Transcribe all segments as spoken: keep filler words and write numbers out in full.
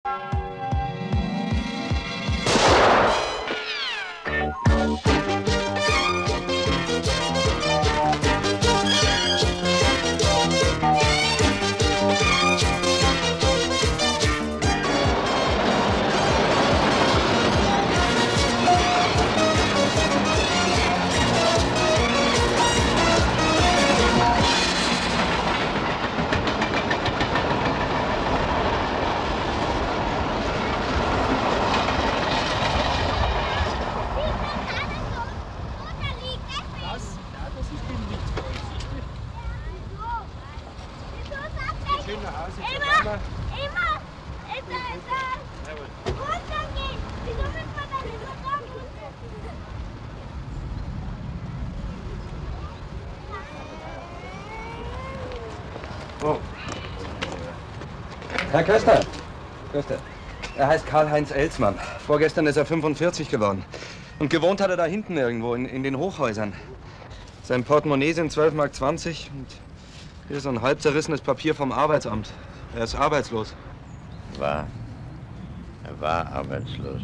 Herr Köster. Köster. Er heißt Karl-Heinz Elzmann. Vorgestern ist er fünfundvierzig geworden. Und gewohnt hat er da hinten irgendwo, in, in den Hochhäusern. Sein Portemonnaie sind zwölf Mark zwanzig und hier ist so ein halb zerrissenes Papier vom Arbeitsamt. Er ist arbeitslos. War. Er war arbeitslos.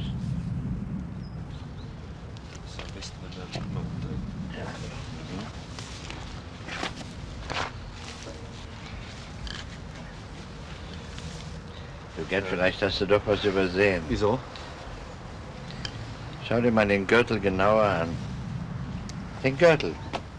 Du, Gerd, vielleicht hast du doch was übersehen. Wieso? Schau dir mal den Gürtel genauer an. Den Gürtel.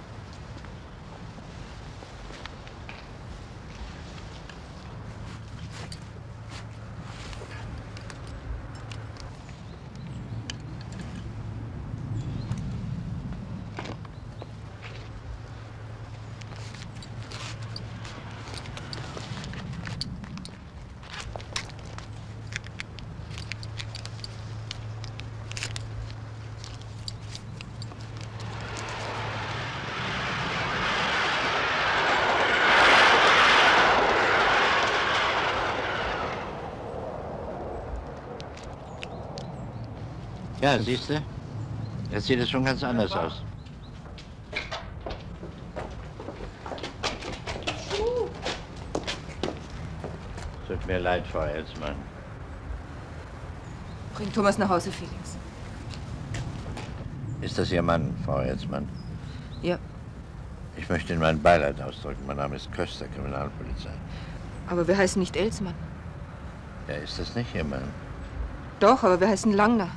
Ja, siehst du? Jetzt sieht es schon ganz anders aus. Tut mir leid, Frau Elzmann. Bring Thomas nach Hause, Felix. Ist das Ihr Mann, Frau Elzmann? Ja. Ich möchte Ihnen mein Beileid ausdrücken. Mein Name ist Köster, Kriminalpolizei. Aber wir heißen nicht Elzmann. Ja, ist das nicht Ihr Mann? Doch, aber wir heißen Langner.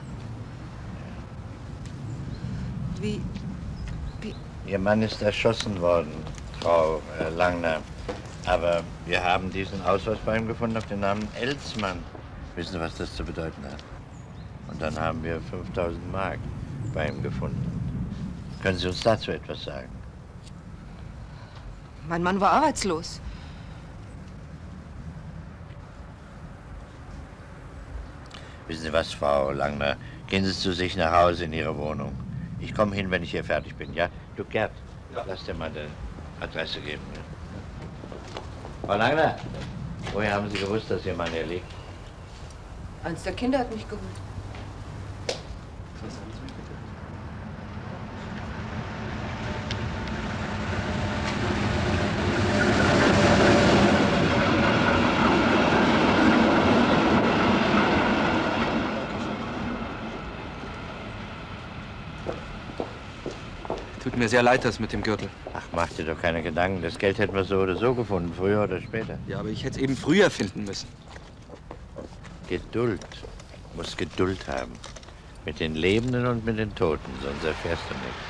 Wie... wie... Ihr Mann ist erschossen worden, Frau äh, Langner. Aber wir haben diesen Ausweis bei ihm gefunden auf den Namen Elzmann. Wissen Sie, was das zu bedeuten hat? Und dann haben wir fünftausend Mark bei ihm gefunden. Können Sie uns dazu etwas sagen? Mein Mann war arbeitslos. Wissen Sie was, Frau Langner? Gehen Sie zu sich nach Hause in Ihre Wohnung. Ich komme hin, wenn ich hier fertig bin, ja? Du, Gerd, ja. Lass dir mal die Adresse geben. Ja? Frau Langner, woher haben Sie gewusst, dass Ihr Mann hier liegt? Eins der Kinder hat mich geholt. Tut mir sehr leid, das mit dem Gürtel. Ach, mach dir doch keine Gedanken. Das Geld hätten wir so oder so gefunden, früher oder später. Ja, aber ich hätte es eben früher finden müssen. Geduld. Du musst Geduld haben. Mit den Lebenden und mit den Toten, sonst erfährst du nichts.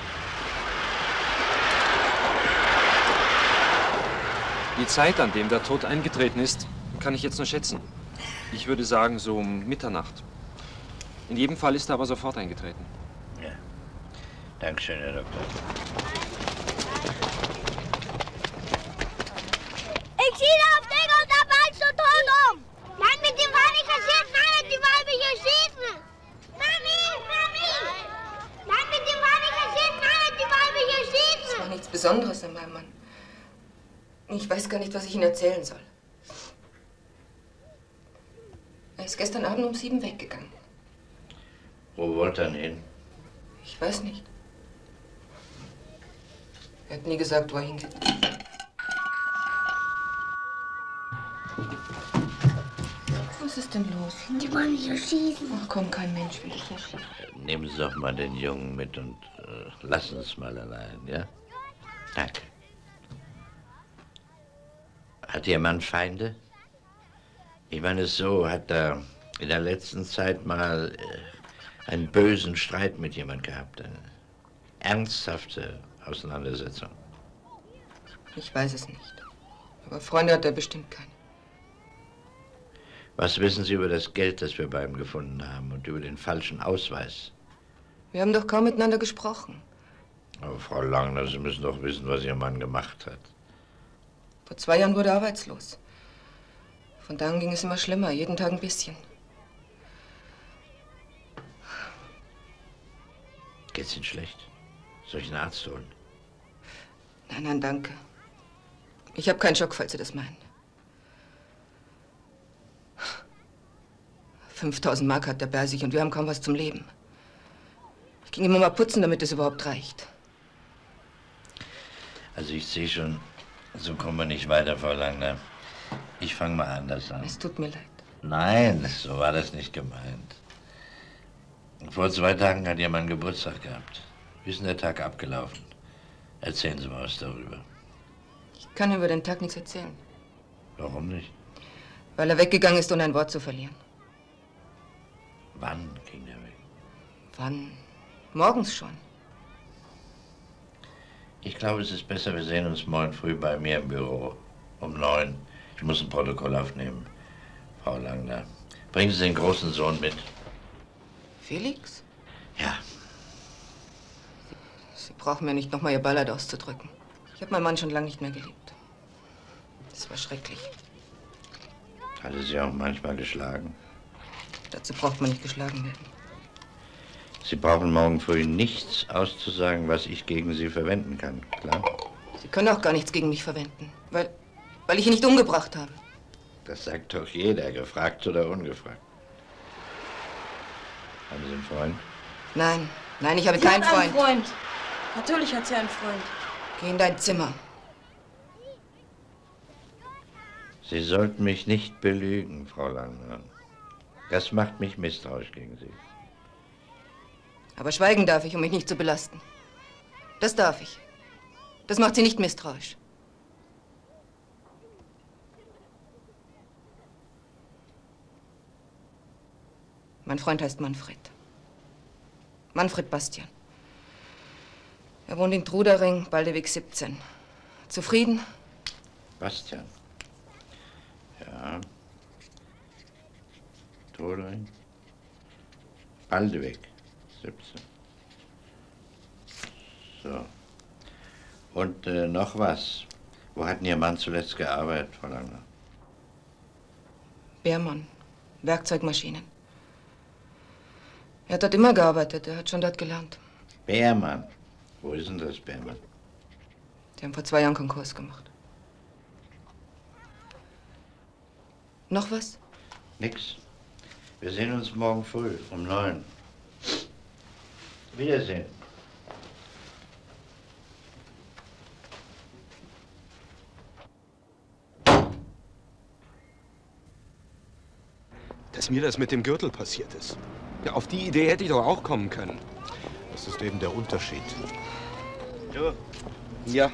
Die Zeit, an dem der Tod eingetreten ist, kann ich jetzt nur schätzen. Ich würde sagen, so um Mitternacht. In jedem Fall ist er aber sofort eingetreten. Ja. Dankeschön, Herr Doktor. Ich schieße auf den und da fallst du tot um! Nein, mit dem war nicht kassiert, nein, die Weibe hier schießen! Mami, Mami! Nein, mit dem war nicht kassiert, nein, die Weibe hier schießen! Es war nichts Besonderes an meinem Mann. Ich weiß gar nicht, was ich Ihnen erzählen soll. Er ist gestern Abend um sieben weggegangen. Wo wollte er denn hin? Ich weiß nicht. Er hat nie gesagt, wo er hingeht. Was Was ist denn los? Die wollen mich erschießen. Ach komm, kein Mensch will dich erschießen. Nehmen Sie doch mal den Jungen mit und äh, lassen es mal allein, ja? Danke. Hat Ihr Mann Feinde? Ich meine es so, hat er in der letzten Zeit mal äh, einen bösen Streit mit jemand gehabt? Eine ernsthafte Auseinandersetzung? Ich weiß es nicht. Aber Freunde hat er bestimmt keine. Was wissen Sie über das Geld, das wir bei ihm gefunden haben und über den falschen Ausweis? Wir haben doch kaum miteinander gesprochen. Aber Frau Langner, Sie müssen doch wissen, was Ihr Mann gemacht hat. Vor zwei Jahren wurde er arbeitslos. Von da an ging es immer schlimmer, jeden Tag ein bisschen. Geht's Ihnen schlecht? Soll ich einen Arzt holen? Nein, nein, danke. Ich habe keinen Schock, falls Sie das meinen. fünftausend Mark hat der Bersig und wir haben kaum was zum Leben. Ich ging immer mal putzen, damit es überhaupt reicht. Also ich sehe schon, so kommen wir nicht weiter, Frau Langner. Ich fange mal anders an. Es tut mir leid. Nein, so war das nicht gemeint. Vor zwei Tagen hat Ihr Mann Geburtstag gehabt. Wie ist denn der Tag abgelaufen? Erzählen Sie mal was darüber. Ich kann über den Tag nichts erzählen. Warum nicht? Weil er weggegangen ist, ohne ein Wort zu verlieren. Wann ging er weg? Wann? Morgens schon. Ich glaube, es ist besser, wir sehen uns morgen früh bei mir im Büro. Um neun. Ich muss ein Protokoll aufnehmen. Frau Langner, bringen Sie den großen Sohn mit. Felix? Ja. Sie brauchen mir nicht nochmal Ihr Beileid auszudrücken. Ich habe meinen Mann schon lange nicht mehr geliebt. Das war schrecklich. Hat er Sie auch manchmal geschlagen? Dazu braucht man nicht geschlagen werden. Sie brauchen morgen früh nichts auszusagen, was ich gegen Sie verwenden kann, klar? Sie können auch gar nichts gegen mich verwenden, weil, weil ich ihn nicht umgebracht habe. Das sagt doch jeder, gefragt oder ungefragt. Haben Sie einen Freund? Nein, nein, ich habe Sie keinen hat einen Freund. Freund. Natürlich hat sie einen Freund. Geh in dein Zimmer. Sie sollten mich nicht belügen, Frau Langner. Das macht mich misstrauisch gegen Sie. Aber schweigen darf ich, um mich nicht zu belasten. Das darf ich. Das macht Sie nicht misstrauisch. Mein Freund heißt Manfred. Manfred Bastian. Er wohnt in Trudering, Baldeweg siebzehn. Zufrieden? Bastian. Ja. Trudering. Baldeweg siebzehn. So. Und äh, noch was. Wo hat denn Ihr Mann zuletzt gearbeitet, Frau Langner? Beermann. Werkzeugmaschinen. Er hat dort immer gearbeitet. Er hat schon dort gelernt. Beermann. Wo ist denn das, Beermann? Die haben vor zwei Jahren Konkurs gemacht. Noch was? Nix. Wir sehen uns morgen früh um neun. Wiedersehen. Dass mir das mit dem Gürtel passiert ist. Ja, auf die Idee hätte ich doch auch kommen können. Das ist eben der Unterschied. Du, Ja.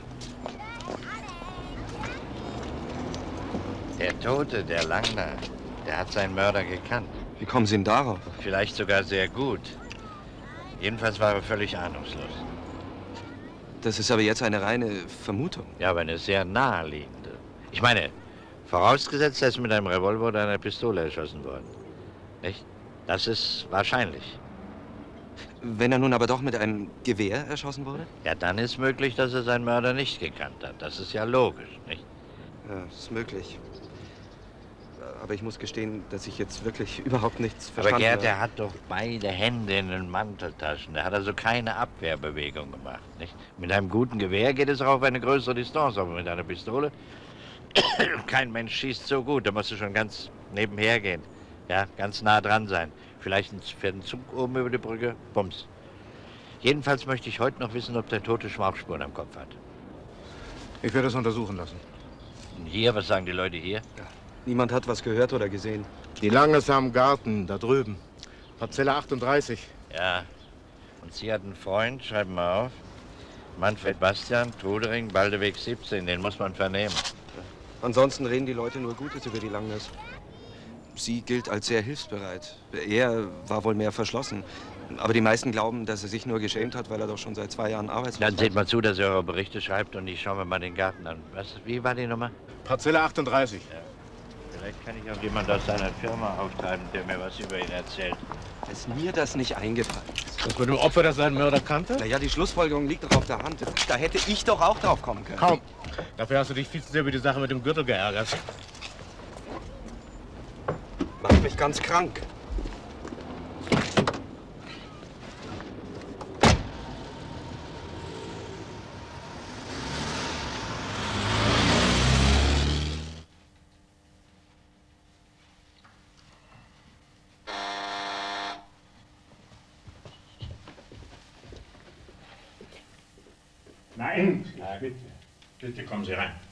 der Tote, der Langner, der hat seinen Mörder gekannt. Wie kommen Sie denn darauf? Vielleicht sogar sehr gut. Jedenfalls war er völlig ahnungslos. Das ist aber jetzt eine reine Vermutung. Ja, aber eine sehr naheliegende. Ich meine, vorausgesetzt, er ist mit einem Revolver oder einer Pistole erschossen worden. Nicht? Das ist wahrscheinlich. Wenn er nun aber doch mit einem Gewehr erschossen wurde? Ja, dann ist möglich, dass er seinen Mörder nicht gekannt hat. Das ist ja logisch, nicht? Ja, ist möglich. Aber ich muss gestehen, dass ich jetzt wirklich überhaupt nichts Aber verstanden Gerd, habe. der hat doch beide Hände in den Manteltaschen. Der hat also keine Abwehrbewegung gemacht, nicht? Mit einem guten Gewehr geht es auch auf eine größere Distanz, aber mit einer Pistole... Kein Mensch schießt so gut, da musst du schon ganz nebenher gehen. Ja, ganz nah dran sein. Vielleicht fährt ein Zug oben über die Brücke, bums. Jedenfalls möchte ich heute noch wissen, ob der Tote Schmauchspuren am Kopf hat. Ich werde es untersuchen lassen. Und hier, was sagen die Leute hier? Ja. Niemand hat was gehört oder gesehen. Die Langers am Garten, da drüben. Parzelle achtunddreißig. Ja. Und Sie hatten einen Freund, schreiben wir auf. Manfred Bastian, Trudering, Baldeweg siebzehn, den muss man vernehmen. Ansonsten reden die Leute nur Gutes über die Langers. Sie gilt als sehr hilfsbereit. Er war wohl mehr verschlossen. Aber die meisten glauben, dass er sich nur geschämt hat, weil er doch schon seit zwei Jahren arbeitslos Dann ist. seht mal zu, dass ihr eure Berichte schreibt und ich schaue mir mal den Garten an. Was, wie war die Nummer? Parzelle achtunddreißig. Ja. Vielleicht kann ich auch jemand aus seiner Firma auftreiben, der mir was über ihn erzählt. Ist mir das nicht eingefallen? Das mit dem Opfer, das seinen Mörder kannte? Na ja, die Schlussfolgerung liegt doch auf der Hand. Da hätte ich doch auch drauf kommen können. Kaum. Dafür hast du dich viel zu sehr über die Sache mit dem Gürtel geärgert. Macht mich ganz krank. Nein, ja, bitte. Bitte kommen Sie rein.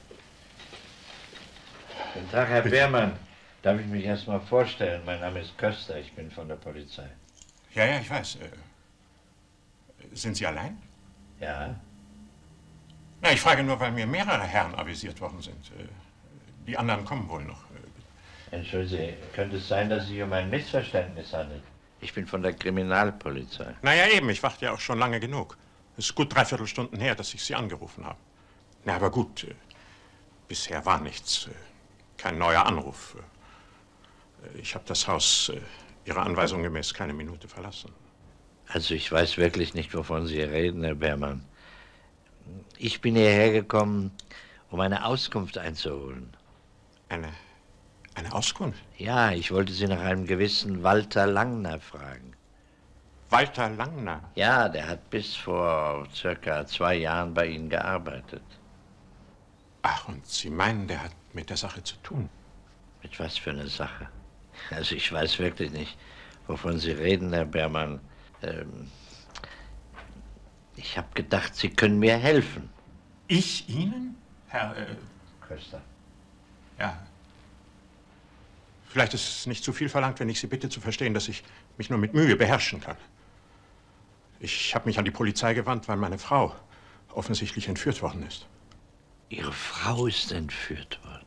Guten Tag, Herr Beermann. Darf ich mich erst mal vorstellen? Mein Name ist Köster, ich bin von der Polizei. Ja, ja, ich weiß. Äh, sind Sie allein? Ja. Na, ich frage nur, weil mir mehrere Herren avisiert worden sind. Äh, die anderen kommen wohl noch. Entschuldigen Sie, könnte es sein, dass es sich um ein Missverständnis handelt? Ich bin von der Kriminalpolizei. Na ja, eben, ich warte ja auch schon lange genug. Es ist gut dreiviertel Stunden her, dass ich Sie angerufen habe. Na, aber gut, äh, bisher war nichts. Äh, kein neuer Anruf. Äh, ich habe das Haus äh, Ihrer Anweisung gemäß keine Minute verlassen. Also ich weiß wirklich nicht, wovon Sie reden, Herr Beermann. Ich bin hierher gekommen, um eine Auskunft einzuholen. Eine, eine Auskunft? Ja, ich wollte Sie nach einem gewissen Walter Langner fragen. Walter Langner? Ja, der hat bis vor circa zwei Jahren bei Ihnen gearbeitet. Ach, und Sie meinen, der hat mit der Sache zu tun? Mit was für eine Sache? Also ich weiß wirklich nicht, wovon Sie reden, Herr Beermann. Ähm, ich habe gedacht, Sie können mir helfen. Ich Ihnen, Herr... Äh, Köster. Ja. Vielleicht ist es nicht zu viel verlangt, wenn ich Sie bitte zu verstehen, dass ich mich nur mit Mühe beherrschen kann. Ich habe mich an die Polizei gewandt, weil meine Frau offensichtlich entführt worden ist. Ihre Frau ist entführt worden?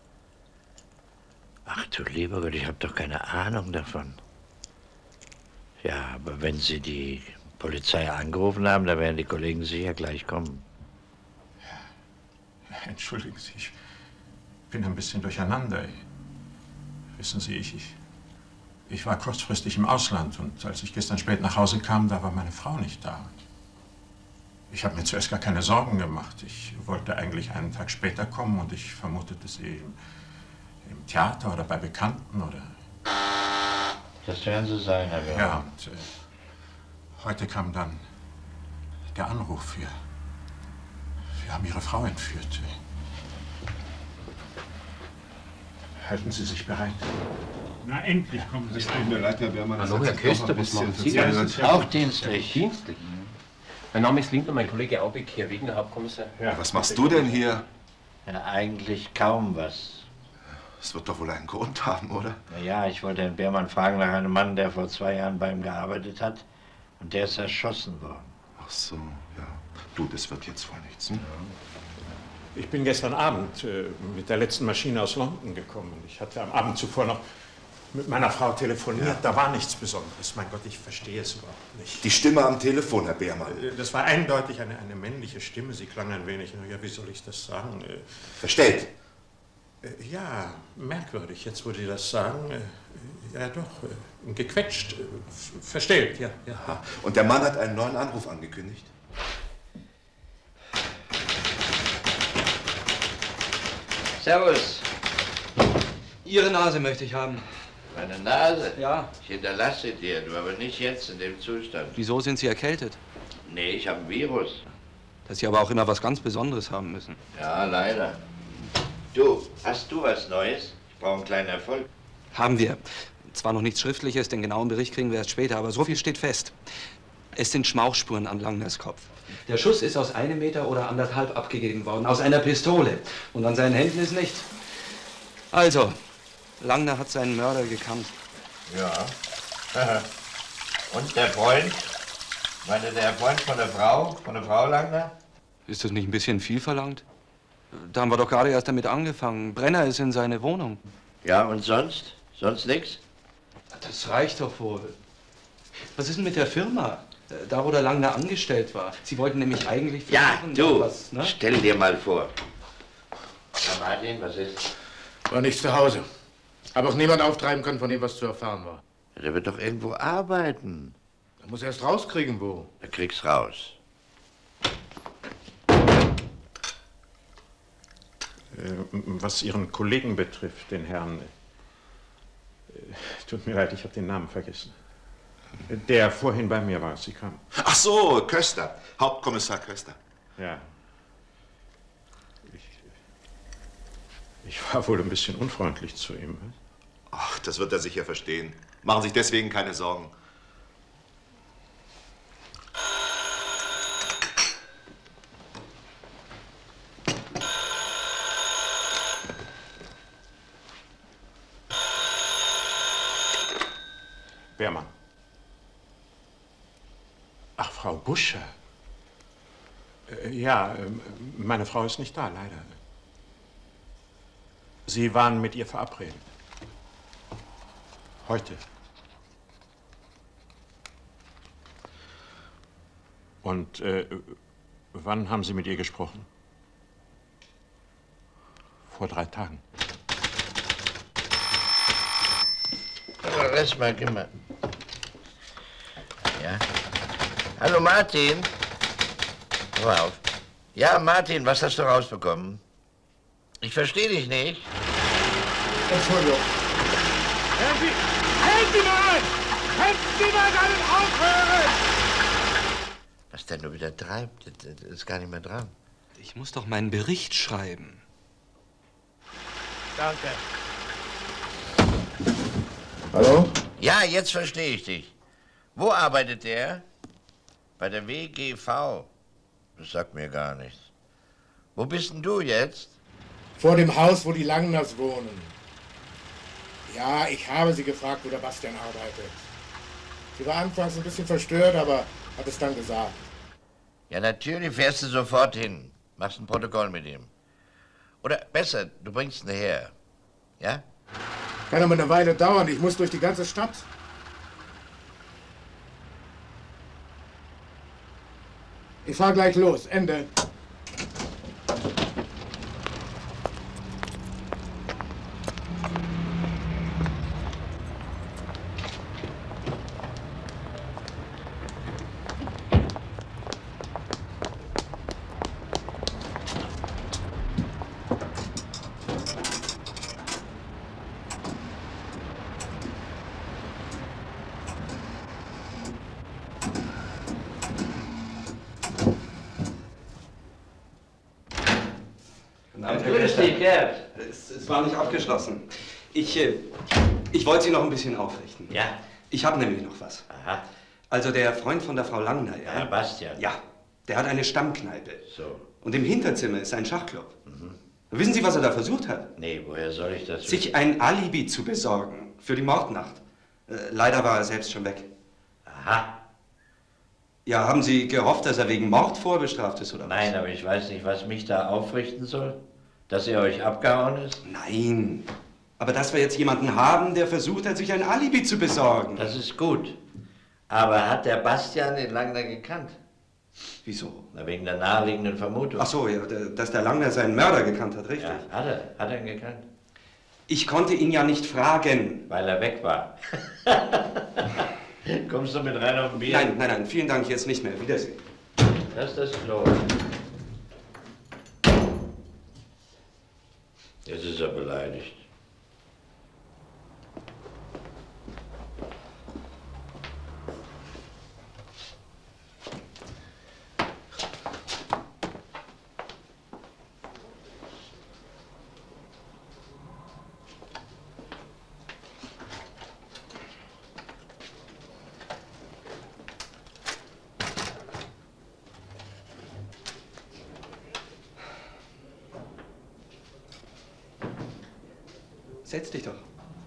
Ach du lieber Gott, ich habe doch keine Ahnung davon. Ja, aber wenn Sie die Polizei angerufen haben, dann werden die Kollegen sicher gleich kommen. Ja, entschuldigen Sie, ich bin ein bisschen durcheinander. Wissen Sie, ich, ich, ich war kurzfristig im Ausland und als ich gestern spät nach Hause kam, da war meine Frau nicht da. Ich habe mir zuerst gar keine Sorgen gemacht. Ich wollte eigentlich einen Tag später kommen und ich vermutete sie im, im Theater oder bei Bekannten oder... Das werden Sie sein, Herr Beermann. Ja, und äh, heute kam dann der Anruf. Wir, wir haben Ihre Frau entführt. Halten Sie sich bereit. Na, endlich kommen Sie rein. Mir leid, Herr Beermann. Hallo, Herr Köster, was machen Sie da? Auch dienstlich. Dienstlich? Mein Name ist Lindner, mein Kollege Aubeck hier, wegen der Hauptkommissar. Ja. Was machst du denn hier? Ja, eigentlich kaum was. Es wird doch wohl einen Grund haben, oder? Na ja, ich wollte Herrn Beermann fragen nach einem Mann, der vor zwei Jahren bei ihm gearbeitet hat und der ist erschossen worden. Ach so, ja. Du, das wird jetzt wohl nichts. Hm? Ich bin gestern Abend äh, mit der letzten Maschine aus London gekommen. Ich hatte am Abend zuvor noch mit meiner Frau telefoniert. Ja. Da war nichts Besonderes. Mein Gott, ich verstehe es überhaupt nicht. Die Stimme am Telefon, Herr Beermann. Das war eindeutig eine, eine männliche Stimme. Sie klang ein wenig, ja, wie soll ich das sagen? Verstellt. Äh, ja, merkwürdig, jetzt wo Sie das sagen. Äh, ja, doch, äh, gequetscht, äh, verstellt, ja, ja. Aha. Und der Mann hat einen neuen Anruf angekündigt? Servus. Ihre Nase möchte ich haben. Meine Nase? Ja. Ich hinterlasse dir, du aber nicht jetzt in dem Zustand. Wieso sind Sie erkältet? Nee, ich habe ein Virus. Dass Sie aber auch immer was ganz Besonderes haben müssen. Ja, leider. Du, hast du was Neues? Ich brauche einen kleinen Erfolg. Haben wir. Zwar noch nichts Schriftliches, den genauen Bericht kriegen wir erst später, aber so viel steht fest. Es sind Schmauchspuren an Langners Kopf. Der Schuss ist aus einem Meter oder anderthalb abgegeben worden, aus einer Pistole. Und an seinen Händen ist nichts. Also, Langner hat seinen Mörder gekannt. Ja. Und der Freund? Meinte der Freund von der Frau? Von der Frau Langner? Ist das nicht ein bisschen viel verlangt? Da haben wir doch gerade erst damit angefangen. Brenner ist in seine Wohnung. Ja, und sonst? Sonst nichts? Das reicht doch wohl. Was ist denn mit der Firma? Da, wo der Langner angestellt war. Sie wollten nämlich eigentlich... Ja, du, was, ne? Stell dir mal vor. Ja, Martin, was ist? War nicht zu Hause. Hab auch niemand auftreiben können, von dem was zu erfahren war. Ja, der wird doch irgendwo arbeiten. Er muss erst rauskriegen, wo. Er kriegt's raus. Was Ihren Kollegen betrifft, den Herrn... Tut mir leid, ich habe den Namen vergessen. Der vorhin bei mir war, als Sie kamen. Ach so, Köster. Hauptkommissar Köster. Ja. Ich, ich war wohl ein bisschen unfreundlich zu ihm. Ach, das wird er sicher verstehen. Machen sich deswegen keine Sorgen. Beermann. Ach, Frau Buscher. Äh, ja, äh, meine Frau ist nicht da, leider. Sie waren mit ihr verabredet. Heute. Und äh, wann haben Sie mit ihr gesprochen? Vor drei Tagen. Lass mal, gib mal. Ja? Hallo, Martin. Hör mal auf. Ja, Martin, was hast du rausbekommen? Ich verstehe dich nicht. Entschuldigung. Hören Sie! Halten Sie mal! Halten Sie mal damit aufhören! Was der nur wieder treibt, das ist gar nicht mehr dran. Ich muss doch meinen Bericht schreiben. Danke. Hallo? Ja, jetzt verstehe ich dich. Wo arbeitet der? Bei der W G V. Das sagt mir gar nichts. Wo bist denn du jetzt? Vor dem Haus, wo die Langners wohnen. Ja, ich habe sie gefragt, wo der Bastian arbeitet. Sie war anfangs ein bisschen verstört, aber hat es dann gesagt. Ja, natürlich fährst du sofort hin. Machst ein Protokoll mit ihm. Oder besser, du bringst ihn her. Ja? Kann aber eine Weile dauern. Ich muss durch die ganze Stadt. Ich fahr gleich los. Ende. Grüß dich, Gerd. Es, es war nicht abgeschlossen. Ich, äh, ich wollte Sie noch ein bisschen aufrichten. Ja? Ich habe nämlich noch was. Aha. Also der Freund von der Frau Langner, ja? Ja, Bastian. Ja, der hat eine Stammkneipe. So. Und im Hinterzimmer ist ein Schachclub. Mhm. Wissen Sie, was er da versucht hat? Nee, woher soll ich das wissen? Sich ein Alibi zu besorgen für die Mordnacht. Äh, leider war er selbst schon weg. Aha. Ja, haben Sie gehofft, dass er wegen Mord vorbestraft ist, oder was? Nein, aber ich weiß nicht, was mich da aufrichten soll. Dass er euch abgehauen ist? Nein. Aber dass wir jetzt jemanden haben, der versucht hat, sich ein Alibi zu besorgen. Das ist gut. Aber hat der Bastian den Langner gekannt? Wieso? Na, wegen der naheliegenden Vermutung. Ach so, ja, der, dass der Langner seinen Mörder gekannt hat, richtig? Ja, hat er. Hat er ihn gekannt? Ich konnte ihn ja nicht fragen. Weil er weg war. Kommst du mit rein auf ein Bier? Nein, nein, nein, vielen Dank, jetzt nicht mehr. Wiedersehen. Das ist das Klo. Jetzt ist er beleidigt. Setz dich doch.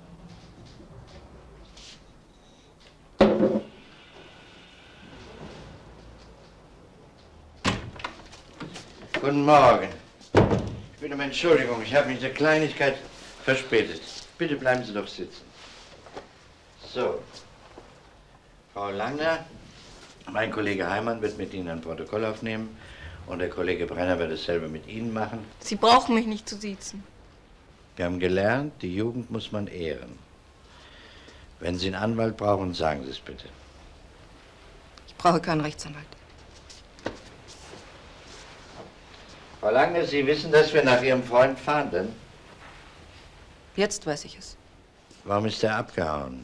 Guten Morgen. Ich bitte um Entschuldigung, ich habe mich eine Kleinigkeit verspätet. Bitte bleiben Sie doch sitzen. So. Frau Langner, mein Kollege Heimann wird mit Ihnen ein Protokoll aufnehmen und der Kollege Brenner wird dasselbe mit Ihnen machen. Sie brauchen mich nicht zu siezen. Wir haben gelernt, die Jugend muss man ehren. Wenn Sie einen Anwalt brauchen, sagen Sie es bitte. Ich brauche keinen Rechtsanwalt. Frau Langner, Sie wissen, dass wir nach Ihrem Freund fahnden. Jetzt weiß ich es. Warum ist er abgehauen?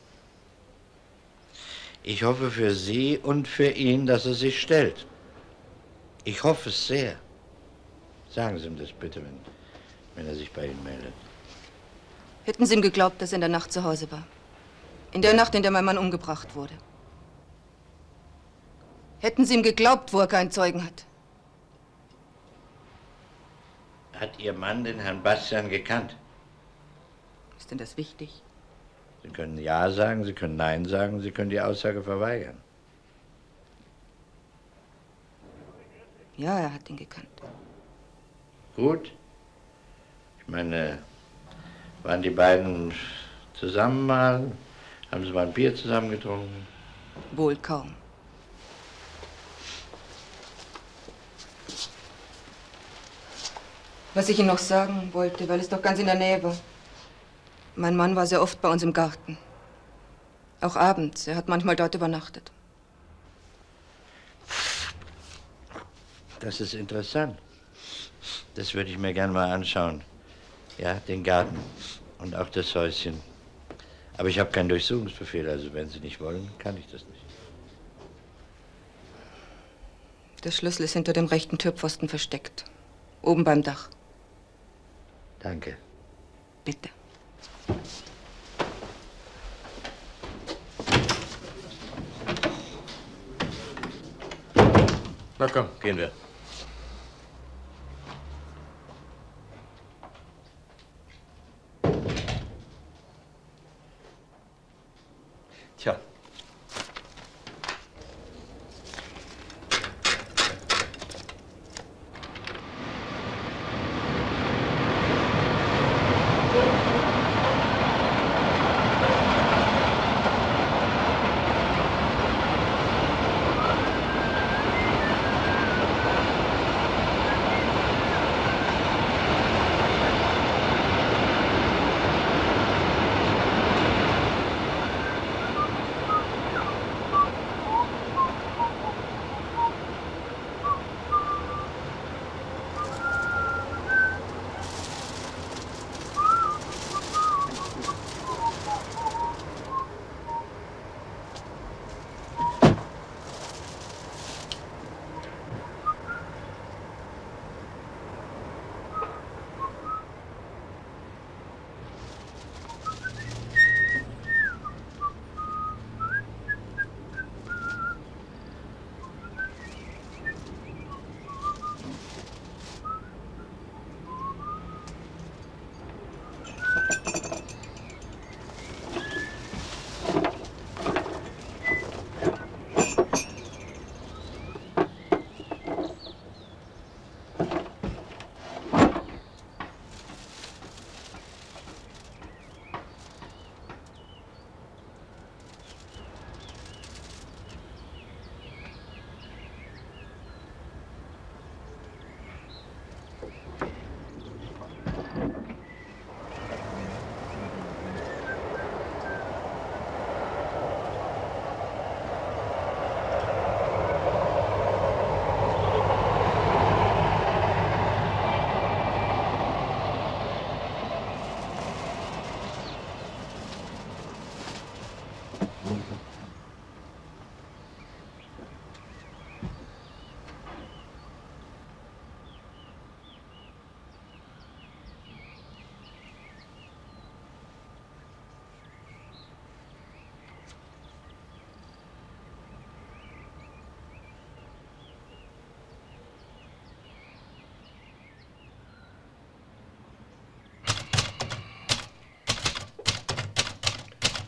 Ich hoffe für Sie und für ihn, dass er sich stellt. Ich hoffe es sehr. Sagen Sie ihm das bitte, wenn, wenn er sich bei Ihnen meldet. Hätten Sie ihm geglaubt, dass er in der Nacht zu Hause war? In der Nacht, in der mein Mann umgebracht wurde? Hätten Sie ihm geglaubt, wo er keinen Zeugen hat? Hat Ihr Mann den Herrn Bastian gekannt? Ist denn das wichtig? Sie können Ja sagen, Sie können Nein sagen, Sie können die Aussage verweigern. Ja, er hat ihn gekannt. Gut. Ich meine, waren die beiden zusammen mal? Haben Sie mal ein Bier zusammen getrunken? Wohl kaum. Was ich Ihnen noch sagen wollte, weil es doch ganz in der Nähe war. Mein Mann war sehr oft bei uns im Garten. Auch abends. Er hat manchmal dort übernachtet. Das ist interessant. Das würde ich mir gern mal anschauen. Ja, den Garten und auch das Häuschen. Aber ich habe keinen Durchsuchungsbefehl, also wenn Sie nicht wollen, kann ich das nicht. Der Schlüssel ist hinter dem rechten Türpfosten versteckt. Oben beim Dach. Danke. Bitte. Na komm, gehen wir. Tja.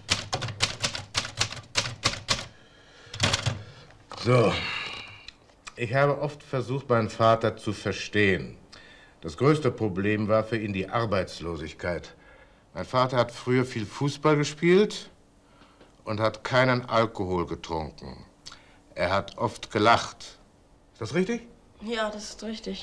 So, Ich habe oft versucht, meinen Vater zu verstehen. Das größte Problem war für ihn die Arbeitslosigkeit. Mein Vater hat früher viel Fußball gespielt und hat keinen Alkohol getrunken. Er hat oft gelacht. Ist das richtig? Ja, das ist richtig.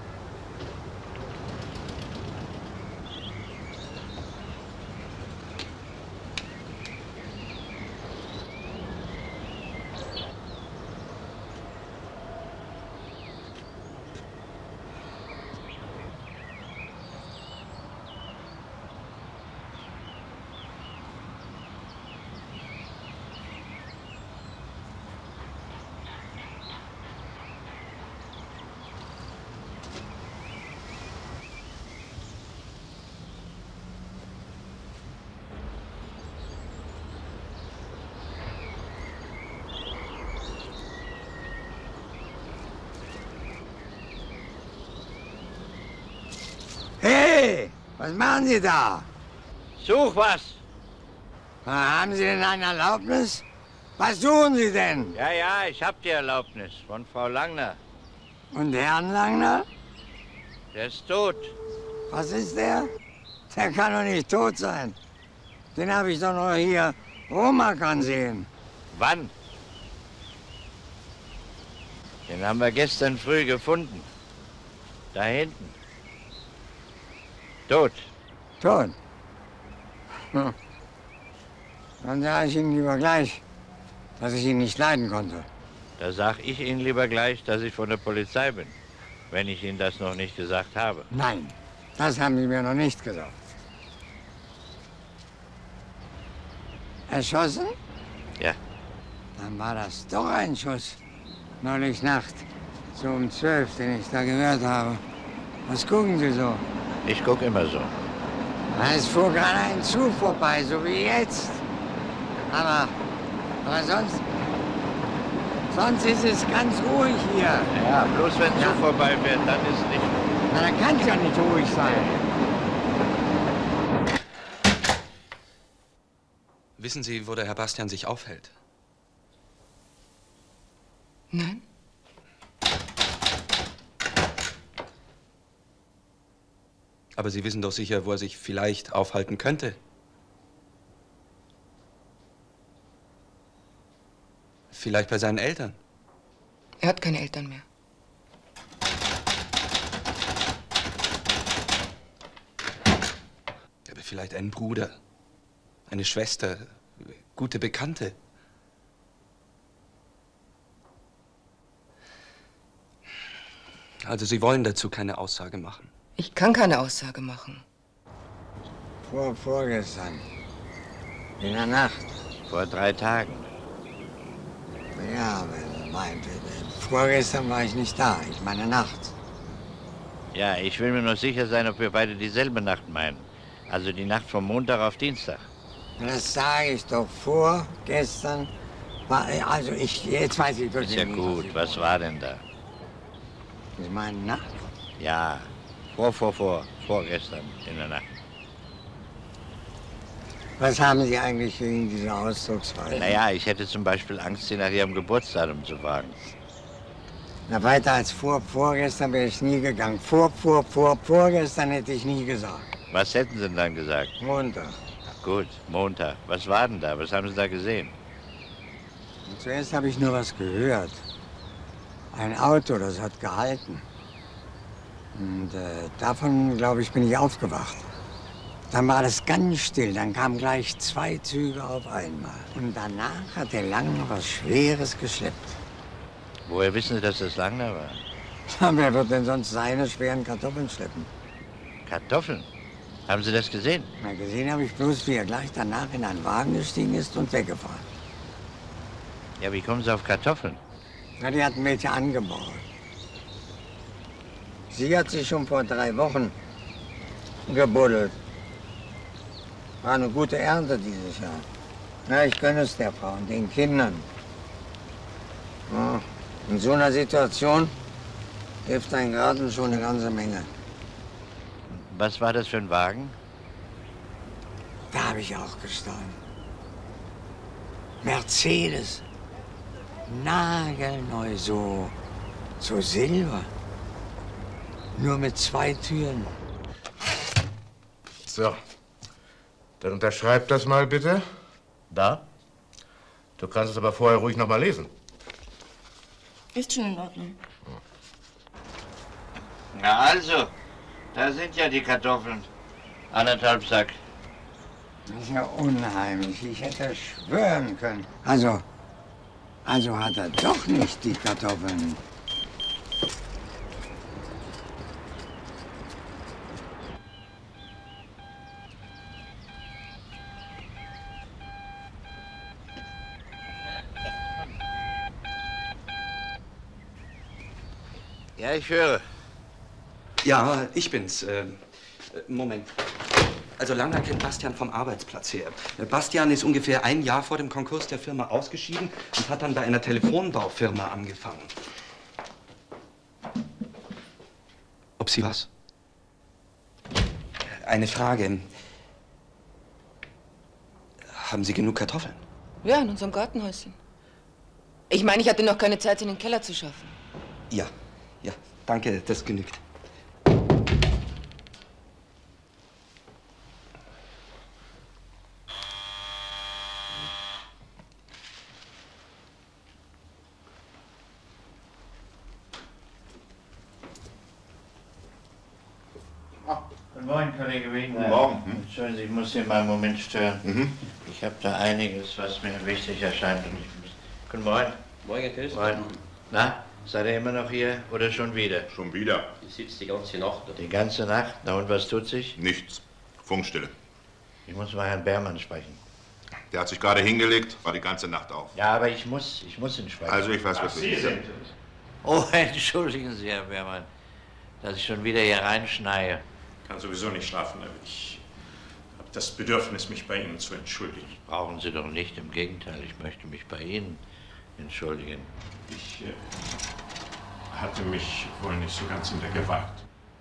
Hey, was machen Sie da? Such was. Haben Sie denn eine Erlaubnis? Was suchen Sie denn? Ja, ja, ich hab die Erlaubnis von Frau Langner. Und Herrn Langner? Der ist tot. Was ist der? Der kann doch nicht tot sein. Den habe ich doch noch hier rummackern sehen. Wann? Den haben wir gestern früh gefunden. Da hinten. Tot. Tot? Hm. Dann sage ich Ihnen lieber gleich, dass ich ihn nicht leiden konnte. Da sag ich Ihnen lieber gleich, dass ich von der Polizei bin, wenn ich Ihnen das noch nicht gesagt habe. Nein, das haben Sie mir noch nicht gesagt. Erschossen? Ja. Dann war das doch ein Schuss. Neulich Nacht, so um zwölf, den ich da gehört habe. Was gucken Sie so? Ich guck immer so. Es fuhr gerade ein Zug vorbei, so wie jetzt. Aber, aber sonst, sonst ist es ganz ruhig hier. Ja, bloß wenn Zug vorbei fährt, dann ist nicht. Na, dann kann es ja nicht ruhig sein. Wissen Sie, wo der Herr Bastian sich aufhält? Nein? Aber Sie wissen doch sicher, wo er sich vielleicht aufhalten könnte. Vielleicht bei seinen Eltern. Er hat keine Eltern mehr. Aber vielleicht einen Bruder, eine Schwester, gute Bekannte. Also Sie wollen dazu keine Aussage machen? Ich kann keine Aussage machen. Vor, vorgestern. In der Nacht. Vor drei Tagen. Ja, aber mein, vorgestern war ich nicht da. Ich meine nachts. Ja, ich will mir nur sicher sein, ob wir beide dieselbe Nacht meinen. Also die Nacht vom Montag auf Dienstag. Das sage ich doch. Vorgestern war, also ich, jetzt weiß ich wirklich Ist ja nicht. gut, was war denn da? Ich meine Nacht? Ja, vor, vor, vor, vorgestern in der Nacht. Was haben Sie eigentlich gegen diese Ausdrucksweise? Naja, ich hätte zum Beispiel Angst, Sie nach Ihrem Geburtsdatum zu fragen. Na, weiter als vor, vorgestern wäre ich nie gegangen. Vor, vor, vor, vorgestern hätte ich nie gesagt. Was hätten Sie denn dann gesagt? Montag. Ach gut, Montag. Was war denn da? Was haben Sie da gesehen? Und zuerst habe ich nur was gehört. Ein Auto, das hat gehalten. Und äh, davon, glaube ich, bin ich aufgewacht. Dann war das ganz still, dann kamen gleich zwei Züge auf einmal. Und danach hat der Langner was Schweres geschleppt. Woher wissen Sie, dass das Langner war? Ja, wer wird denn sonst seine schweren Kartoffeln schleppen? Kartoffeln? Haben Sie das gesehen? Na, gesehen habe ich bloß, wie er gleich danach in einen Wagen gestiegen ist und weggefahren. Ja, wie kommen Sie auf Kartoffeln? Na, die hatten welche angebaut. Sie hat sich schon vor drei Wochen gebuddelt. War eine gute Ernte dieses Jahr. Na, ich gönne es der Frau und den Kindern. Ja, in so einer Situation hilft ein Garten schon eine ganze Menge. Was war das für ein Wagen? Da habe ich auch gestanden. Mercedes. Nagelneu, so So Silber. Nur mit zwei Türen. So. Dann unterschreib das mal bitte. Da? Du kannst es aber vorher ruhig noch mal lesen. Ist schon in Ordnung. Na also, da sind ja die Kartoffeln. Anderthalb Sack. Das ist ja unheimlich. Ich hätte schwören können. Also, also hat er doch nicht die Kartoffeln. Ja, ich höre. Ja, ich bin's. Äh, Moment. Also Langner kennt Bastian vom Arbeitsplatz her. Bastian ist ungefähr ein Jahr vor dem Konkurs der Firma ausgeschieden und hat dann bei einer Telefonbaufirma angefangen. Ob Sie was? Eine Frage. Haben Sie genug Kartoffeln? Ja, in unserem Gartenhäuschen. Ich meine, ich hatte noch keine Zeit, sie in den Keller zu schaffen. Ja, ja, danke, das genügt. Guten Morgen, Kollege Wien. Guten Morgen. Hm? Entschuldigen Sie, ich muss Sie mal einen Moment stören. Mhm. Ich habe da einiges, was mir wichtig erscheint. Und ich muss... Guten Morgen. Morgen, Test. Morgen. Na, seid ihr immer noch hier oder schon wieder? Schon wieder. Ich sitze die ganze Nacht. Die ganze Nacht? Na und was tut sich? Nichts. Funkstille. Ich muss mal Herrn Beermann sprechen. Der hat sich gerade hingelegt, war die ganze Nacht auf. Ja, aber ich muss, ich muss ihn sprechen. Also ich weiß, was Sie ist. sind es. Oh, entschuldigen Sie, Herr Beermann, dass ich schon wieder hier reinschneie. Ich kann sowieso nicht schlafen, aber ich habe das Bedürfnis, mich bei Ihnen zu entschuldigen. Brauchen Sie doch nicht, im Gegenteil, ich möchte mich bei Ihnen entschuldigen. Ich äh, hatte mich wohl nicht so ganz in der Gewalt.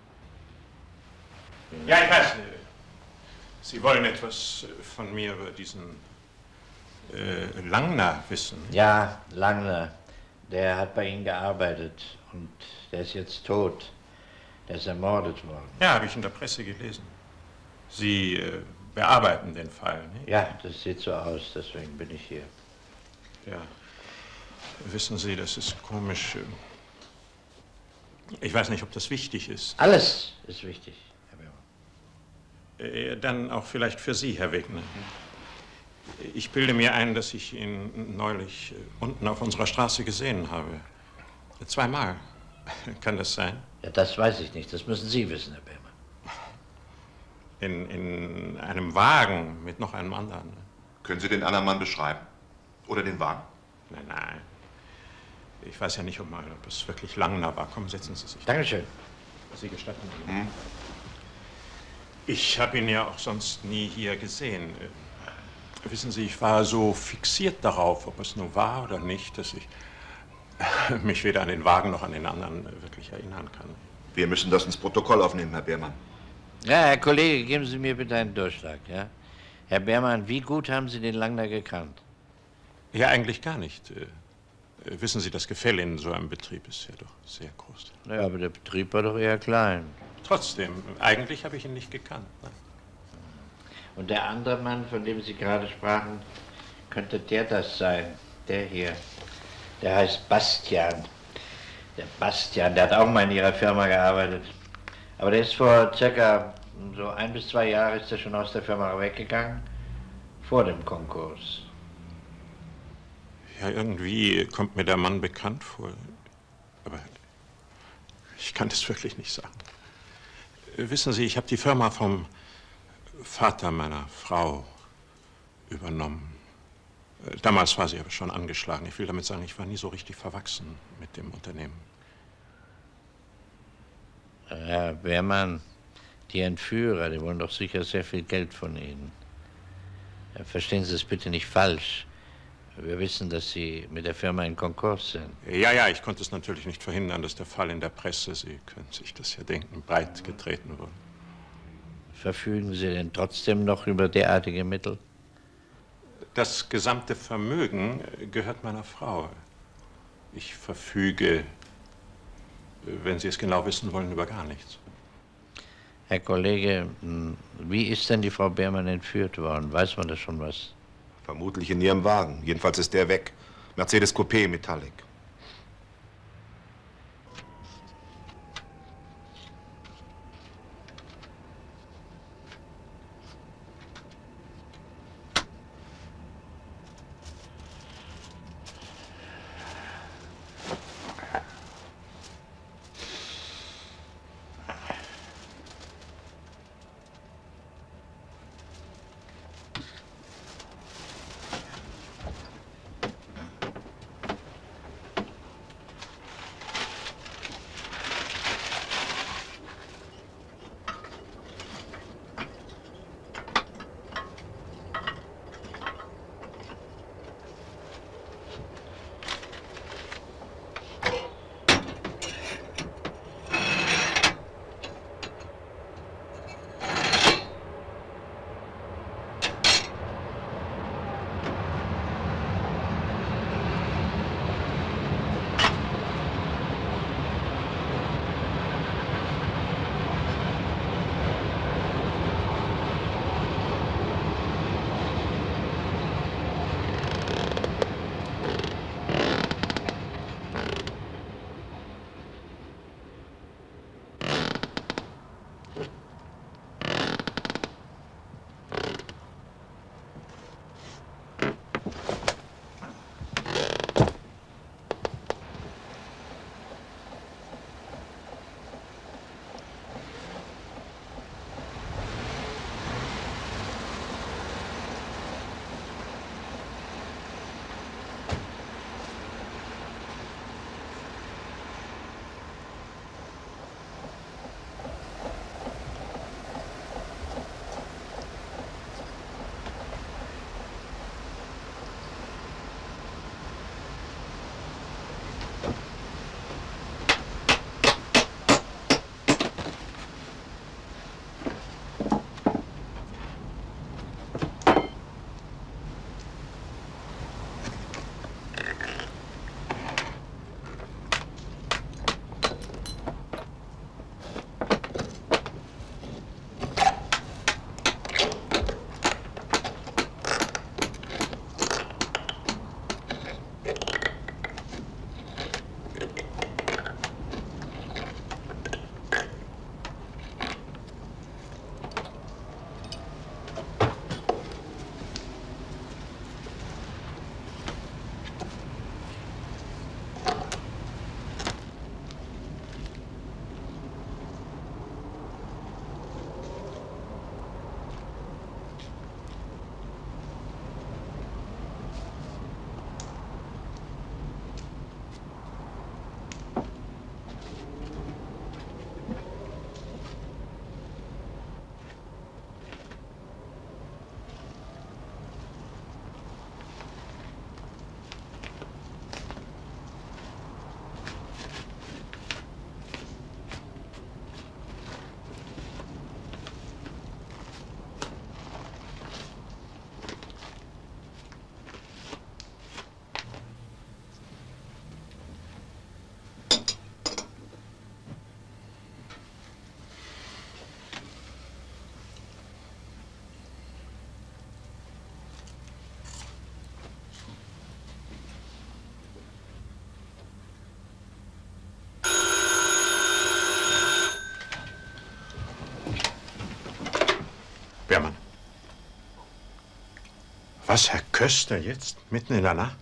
Ja, ich weiß. Äh, Sie wollen etwas äh, von mir über diesen äh, Langner wissen. Ja, Langner. Der hat bei Ihnen gearbeitet und der ist jetzt tot. Der ist ermordet worden. Ja, habe ich in der Presse gelesen. Sie äh, bearbeiten den Fall, nicht? Ja, das sieht so aus, deswegen bin ich hier. Ja. Wissen Sie, das ist komisch. Ich weiß nicht, ob das wichtig ist. Alles ist wichtig, Herr Beermann. Äh, Dann auch vielleicht für Sie, Herr Wegner. Ich bilde mir ein, dass ich ihn neulich äh, unten auf unserer Straße gesehen habe. Zweimal. Kann das sein? Ja, das weiß ich nicht. Das müssen Sie wissen, Herr Beermann. In, in einem Wagen mit noch einem anderen. Können Sie den anderen Mann beschreiben? Oder den Wagen? Nein, nein. Ich weiß ja nicht, ob, mal, ob es wirklich Langner war. Kommen, setzen Sie sich. Dankeschön. Sie gestatten mir. Hm? Ich habe ihn ja auch sonst nie hier gesehen. Wissen Sie, ich war so fixiert darauf, ob es nun war oder nicht, dass ich mich weder an den Wagen noch an den anderen wirklich erinnern kann. Wir müssen das ins Protokoll aufnehmen, Herr Beermann. Ja, Herr Kollege, geben Sie mir bitte einen Durchschlag, ja? Herr Beermann, wie gut haben Sie den Langner gekannt? Ja, eigentlich gar nicht. Äh, wissen Sie, das Gefälle in so einem Betrieb ist ja doch sehr groß. Naja, aber der Betrieb war doch eher klein. Trotzdem, eigentlich habe ich ihn nicht gekannt. Ne? Und der andere Mann, von dem Sie gerade sprachen, könnte der das sein? Der hier. Der heißt Bastian. Der Bastian, der hat auch mal in Ihrer Firma gearbeitet. Aber der ist vor circa so ein bis zwei Jahren ist er schon aus der Firma weggegangen. Vor dem Konkurs. Ja, irgendwie kommt mir der Mann bekannt vor. Aber ich kann das wirklich nicht sagen. Wissen Sie, ich habe die Firma vom Vater meiner Frau übernommen. Damals war sie aber schon angeschlagen. Ich will damit sagen, ich war nie so richtig verwachsen mit dem Unternehmen. Herr Beermann, die Entführer, die wollen doch sicher sehr viel Geld von Ihnen. Verstehen Sie es bitte nicht falsch. Wir wissen, dass Sie mit der Firma in Konkurs sind. Ja, ja, ich konnte es natürlich nicht verhindern, dass der Fall in der Presse, Sie können sich das ja denken, breit getreten wurde. Verfügen Sie denn trotzdem noch über derartige Mittel? Das gesamte Vermögen gehört meiner Frau. Ich verfüge Wenn Sie es genau wissen wollen, über gar nichts. Herr Kollege, wie ist denn die Frau Beermann entführt worden? Weiß man da schon was? Vermutlich in ihrem Wagen. Jedenfalls ist der weg. Mercedes Coupé Metallic. Beermann. Was, Herr Köster, jetzt? Mitten in der Nacht?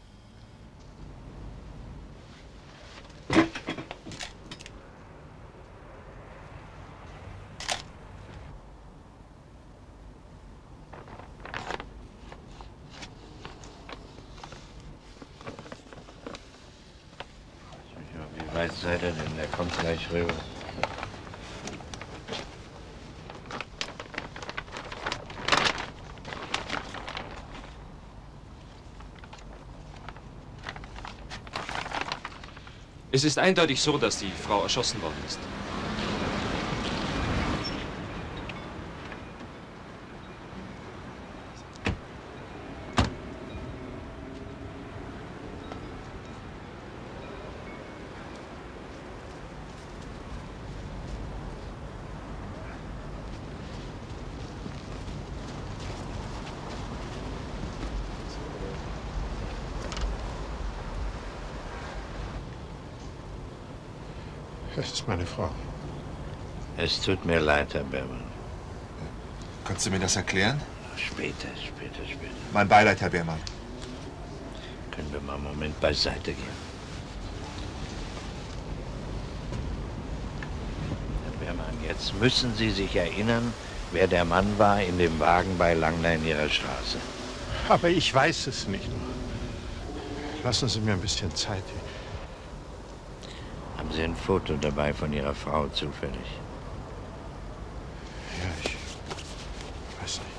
Wie weit seid ihr denn? Der kommt gleich rüber. Es ist eindeutig so, dass die Frau erschossen worden ist. Das ist meine Frau. Es tut mir leid, Herr Beermann. Kannst du mir das erklären? Später, später, später. Mein Beileid, Herr Beermann. Können wir mal einen Moment beiseite gehen? Herr Beermann, jetzt müssen Sie sich erinnern, wer der Mann war in dem Wagen bei Langner in Ihrer Straße. Aber ich weiß es nicht. Lassen Sie mir ein bisschen Zeit. Haben Sie ein Foto dabei von Ihrer Frau zufällig? Ja, ich weiß nicht.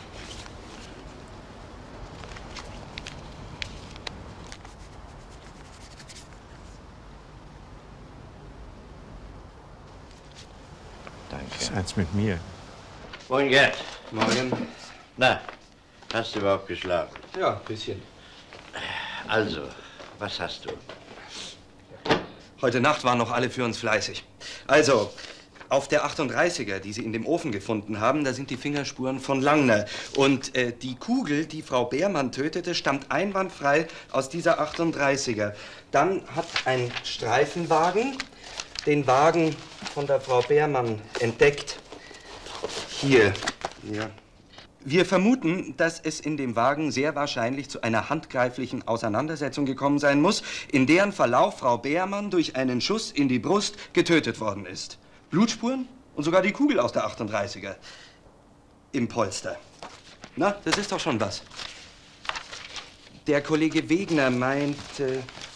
Danke. Das ist eins mit mir. Moin, Gerd. Morgen. Na, hast du überhaupt geschlafen? Ja, ein bisschen. Also, was hast du? Heute Nacht waren noch alle für uns fleißig. Also, auf der achtunddreißiger, die Sie in dem Ofen gefunden haben, da sind die Fingerspuren von Langner. Und äh, die Kugel, die Frau Beermann tötete, stammt einwandfrei aus dieser achtunddreißiger. Dann hat ein Streifenwagen den Wagen von der Frau Beermann entdeckt. Hier. Ja. Wir vermuten, dass es in dem Wagen sehr wahrscheinlich zu einer handgreiflichen Auseinandersetzung gekommen sein muss, in deren Verlauf Frau Beermann durch einen Schuss in die Brust getötet worden ist. Blutspuren und sogar die Kugel aus der achtunddreißiger im Polster. Na, das ist doch schon was. Der Kollege Wegner meint... Äh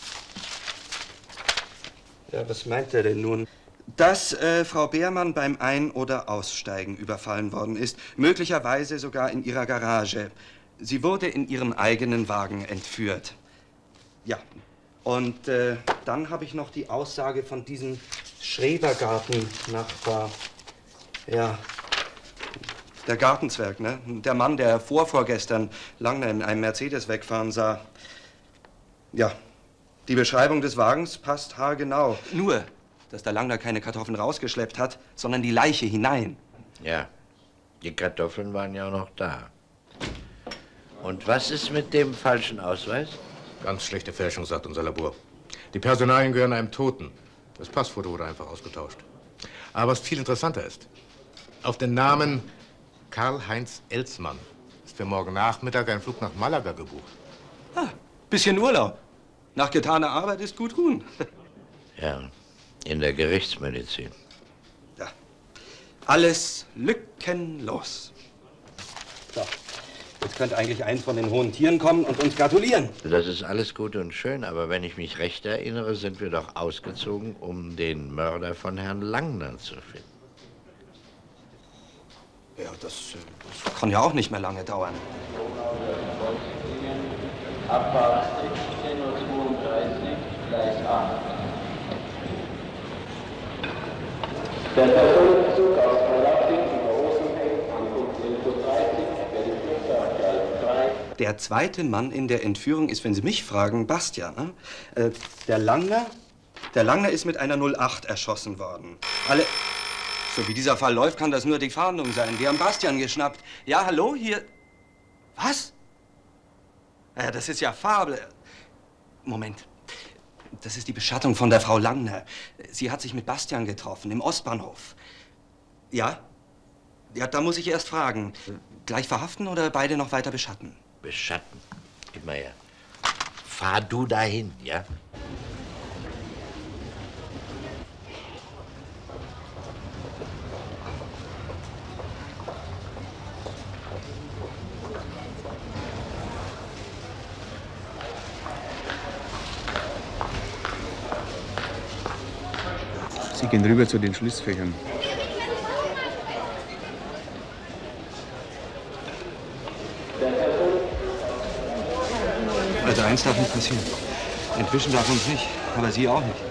ja, was meint er denn nun? Dass äh, Frau Beermann beim Ein- oder Aussteigen überfallen worden ist, möglicherweise sogar in ihrer Garage. Sie wurde in ihren eigenen Wagen entführt. Ja, und äh, dann habe ich noch die Aussage von diesem Schrebergarten-Nachbar. Ja, der Gartenzwerg, ne? Der Mann, der vorvorgestern Langner in einem Mercedes wegfahren sah. Ja, die Beschreibung des Wagens passt haargenau. Nur, dass der Langner keine Kartoffeln rausgeschleppt hat, sondern die Leiche hinein. Ja, die Kartoffeln waren ja auch noch da. Und was ist mit dem falschen Ausweis? Ganz schlechte Fälschung, sagt unser Labor. Die Personalien gehören einem Toten. Das Passfoto wurde einfach ausgetauscht. Aber was viel interessanter ist, auf den Namen Karl-Heinz Elzmann ist für morgen Nachmittag ein Flug nach Malaga gebucht. Ah, bisschen Urlaub. Nach getaner Arbeit ist gut ruhen. Ja, in der Gerichtsmedizin. Ja, alles lückenlos. So, jetzt könnte eigentlich eins von den hohen Tieren kommen und uns gratulieren. Das ist alles gut und schön, aber wenn ich mich recht erinnere, sind wir doch ausgezogen, um den Mörder von Herrn Langner zu finden. Ja, das, das kann ja auch nicht mehr lange dauern. Abfahrt sechzehn Uhr zweiunddreißig, Gleis acht. Der Personenzug aus Verlassing über Rosenheim am Punkt elf Uhr dreißig, der auf Gleis drei. Der zweite Mann in der Entführung ist, wenn Sie mich fragen, Bastian. Ne? Äh, der Langner, der Langner ist mit einer null acht erschossen worden. Alle, so wie dieser Fall läuft, kann das nur die Fahndung sein. Wir haben Bastian geschnappt. Ja, hallo, hier... Was? Ja, das ist ja Fabel. Moment. Das ist die Beschattung von der Frau Langner. Sie hat sich mit Bastian getroffen, im Ostbahnhof. Ja? Ja, da muss ich erst fragen. Gleich verhaften oder beide noch weiter beschatten? Beschatten? Immer her. Fahr du dahin, ja? Sie gehen rüber zu den Schließfächern. Also eins darf nicht passieren. Entwischen darf uns nicht, aber Sie auch nicht.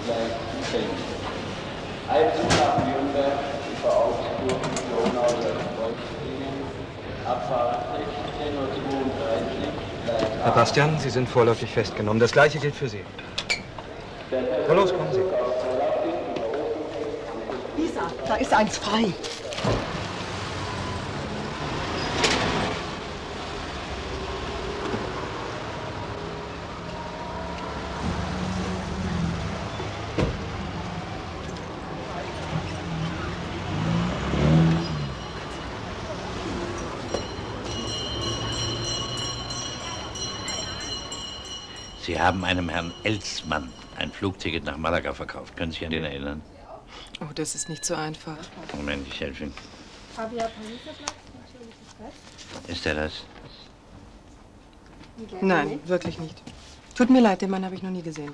gleich Gefängnis. Einzug nach Nürnberg über Augsburg, Donau oder Wolfsingen, Abfahrt sechzehn Uhr zweiunddreißig, gleich Herr Bastian, Sie sind vorläufig festgenommen. Das Gleiche gilt für Sie. Na los, kommen Sie. Lisa, da ist eins frei. Sie haben einem Herrn Elzmann ein Flugticket nach Malaga verkauft. Können Sie sich an den erinnern? Oh, das ist nicht so einfach. Moment, ich helfe Ihnen. Ist er das? Nein, wirklich nicht. Tut mir leid, den Mann habe ich noch nie gesehen.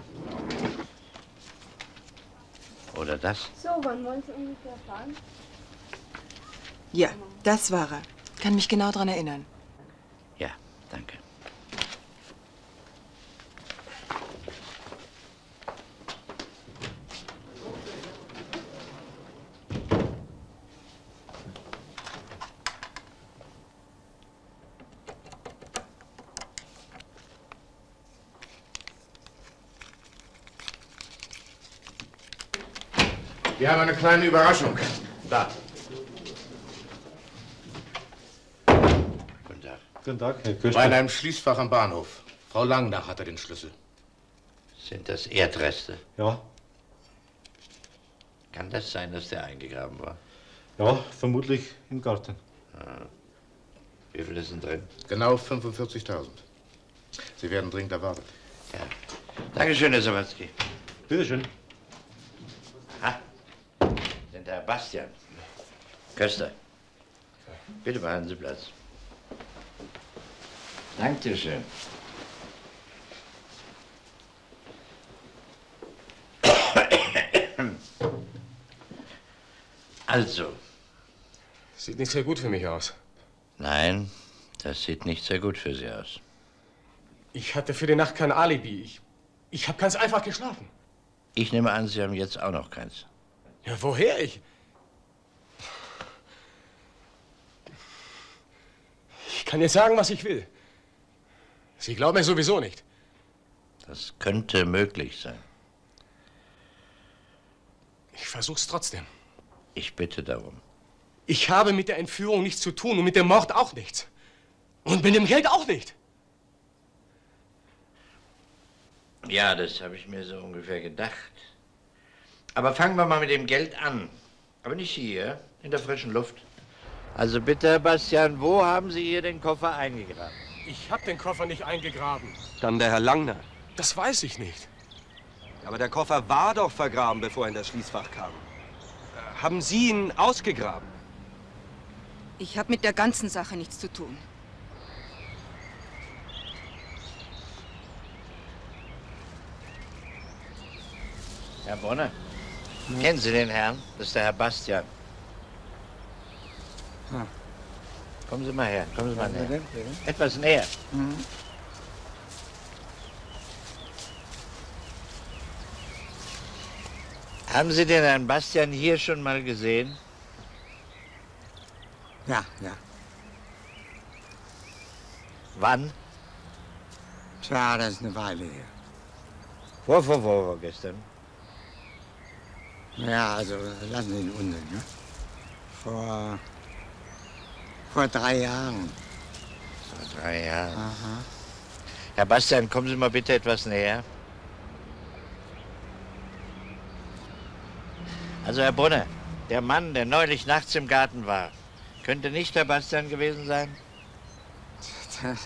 Oder das? So, wann wollen Sie ungefähr fahren? Ja, das war er. Kann mich genau daran erinnern. Ja, danke. Wir haben eine kleine Überraschung. Da. Guten Tag. Guten Tag, Herr Köster. War in einem Schließfach am Bahnhof. Frau Langner hatte den Schlüssel. Sind das Erdreste? Ja. Kann das sein, dass der eingegraben war? Ja, vermutlich im Garten. Ah. Wie viel ist denn drin? Genau fünfundvierzigtausend. Sie werden dringend erwartet. Ja. Dankeschön, Herr Sawatzki. Bitteschön. Ha. Sind Herr Bastian. Köster. Bitte behalten Sie Platz. Dankeschön. Also. Sieht nicht sehr gut für mich aus. Nein, das sieht nicht sehr gut für Sie aus. Ich hatte für die Nacht kein Alibi. Ich, ich habe ganz einfach geschlafen. Ich nehme an, Sie haben jetzt auch noch keins. Ja, woher ich? Ich kann jetzt sagen, was ich will. Sie glauben mir sowieso nicht. Das könnte möglich sein. Ich versuch's trotzdem. Ich bitte darum. Ich habe mit der Entführung nichts zu tun und mit dem Mord auch nichts. Und mit dem Geld auch nicht. Ja, das habe ich mir so ungefähr gedacht. Aber fangen wir mal mit dem Geld an. Aber nicht hier, in der frischen Luft. Also bitte, Herr Bastian, wo haben Sie hier den Koffer eingegraben? Ich habe den Koffer nicht eingegraben. Dann der Herr Langner. Das weiß ich nicht. Aber der Koffer war doch vergraben, bevor er in das Schließfach kam. Haben Sie ihn ausgegraben? Ich habe mit der ganzen Sache nichts zu tun. Herr Bonner, hm. Kennen Sie den Herrn? Das ist der Herr Bastian. Hm. Kommen Sie mal her, kommen Sie mal ja, näher. bitte, bitte. Etwas näher. Mhm. Haben Sie den Herrn Bastian hier schon mal gesehen? Ja, ja. Wann? Tja, das ist eine Weile her. Vor, vor, vor, vor gestern. Ja, also lassen Sie ihn Unsinn, ne? Vor... vor drei Jahren. Vor drei Jahren. Aha. Herr Bastian, kommen Sie mal bitte etwas näher. Also, Herr Brunner, der Mann, der neulich nachts im Garten war, könnte nicht Herr Bastian gewesen sein? Das,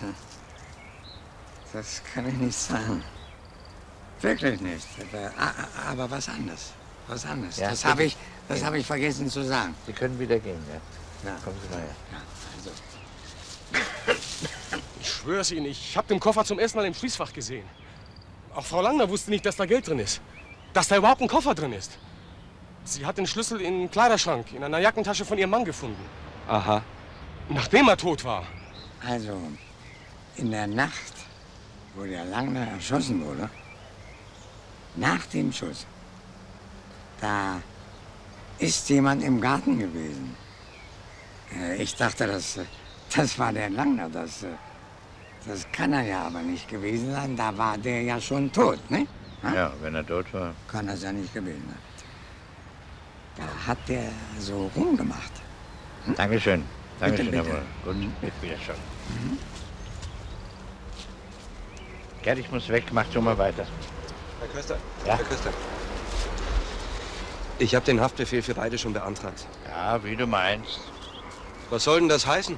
das kann ich nicht sagen. Wirklich nicht. Aber, aber was anderes. Was anderes. Ja, das habe ich, das hab ich vergessen zu sagen. Sie können wieder gehen, ja? Ja. Kommen Sie mal her. Ja, also. Ich schwör's Ihnen, ich habe den Koffer zum ersten Mal im Schließfach gesehen. Auch Frau Langner wusste nicht, dass da Geld drin ist. Dass da überhaupt ein Koffer drin ist. Sie hat den Schlüssel im Kleiderschrank in einer Jackentasche von ihrem Mann gefunden. Aha. Nachdem er tot war. Also, in der Nacht, wo der Langner erschossen wurde, nach dem Schuss, Da ist jemand im Garten gewesen. Äh, Ich dachte, das, äh, das war der Langner. Das, äh, das kann er ja aber nicht gewesen sein. Da war der ja schon tot, ne? Ha? Ja, wenn er tot war. Kann das ja nicht gewesen sein. Da hat der so rumgemacht. Hm? Dankeschön. Dankeschön, Bitte, Herr bitte. Moll. Gut, ich wieder schon. Mhm. Gerd, ich muss weg. Mach du mal weiter. Herr Köster. Ja? Herr Köster. Ich habe den Haftbefehl für beide schon beantragt. Ja, wie du meinst. Was soll denn das heißen?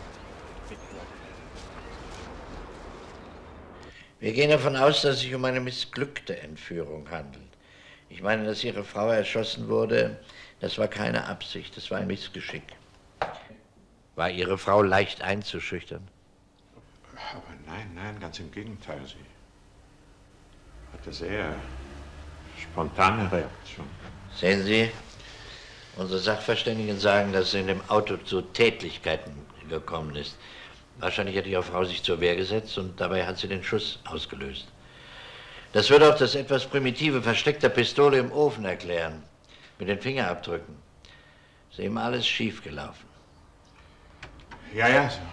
Wir gehen davon aus, dass es sich um eine missglückte Entführung handelt. Ich meine, dass Ihre Frau erschossen wurde, das war keine Absicht, das war ein Missgeschick. War Ihre Frau leicht einzuschüchtern? Aber nein, nein, ganz im Gegenteil. Sie hatte sehr spontane Reaktion. Sehen Sie, unsere Sachverständigen sagen, dass es in dem Auto zu Tätlichkeiten gekommen ist. Wahrscheinlich hat Ihre Frau sich zur Wehr gesetzt und dabei hat sie den Schuss ausgelöst. Das würde auch das etwas primitive Versteck der Pistole im Ofen erklären. Mit den Fingerabdrücken. Ist eben alles schief gelaufen. Ja, ja, so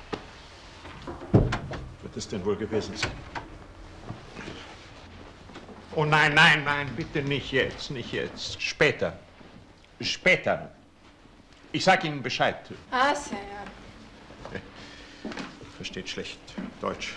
wird es denn wohl gewesen sein. Oh nein, nein, nein, bitte nicht jetzt, nicht jetzt. Später. Später. Ich sag Ihnen Bescheid. Ah, sehr, ja. Versteht schlecht Deutsch.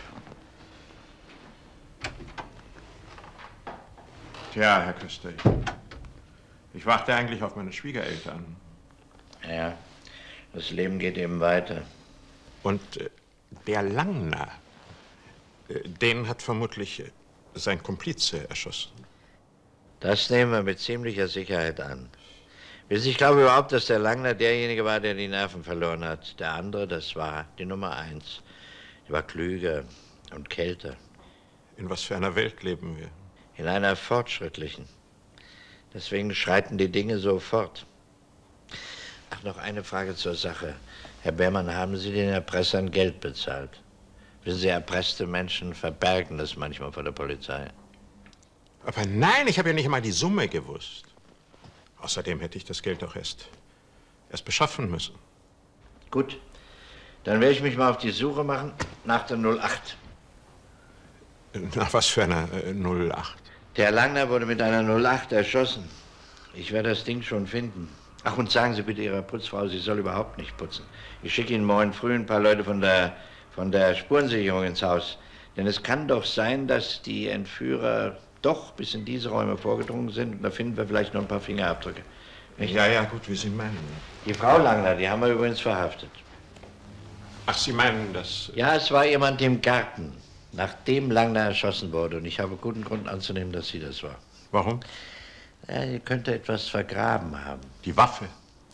Tja, Herr Köster, ich, ich warte eigentlich auf meine Schwiegereltern. Ja, das Leben geht eben weiter. Und äh, der Langner, äh, den hat vermutlich äh, sein Komplize erschossen. Das nehmen wir mit ziemlicher Sicherheit an. Wissen Sie, ich glaube überhaupt, dass der Langner derjenige war, der die Nerven verloren hat. Der andere, das war die Nummer eins. Die war klüger und kälter. In was für einer Welt leben wir? In einer fortschrittlichen. Deswegen schreiten die Dinge so fort. Ach, noch eine Frage zur Sache. Herr Beermann, haben Sie den Erpressern Geld bezahlt? Wissen Sie, erpresste Menschen verbergen das manchmal vor der Polizei. Aber nein, ich habe ja nicht einmal die Summe gewusst. Außerdem hätte ich das Geld auch erst, erst beschaffen müssen. Gut, dann werde ich mich mal auf die Suche machen nach der null acht. Nach was für einer äh, null acht? Der Langner wurde mit einer null acht erschossen. Ich werde das Ding schon finden. Ach, und sagen Sie bitte Ihrer Putzfrau, sie soll überhaupt nicht putzen. Ich schicke Ihnen morgen früh ein paar Leute von der, von der Spurensicherung ins Haus. Denn es kann doch sein, dass die Entführer doch bis in diese Räume vorgedrungen sind. Und da finden wir vielleicht noch ein paar Fingerabdrücke. Nicht? Ja, ja, gut, wie Sie meinen. Die Frau Langner, die haben wir übrigens verhaftet. Ach, Sie meinen das? Ja, es war jemand im Garten, nachdem Langner erschossen wurde. Und ich habe guten Grund anzunehmen, dass sie das war. Warum? Ja, die könnte etwas vergraben haben. Die Waffe?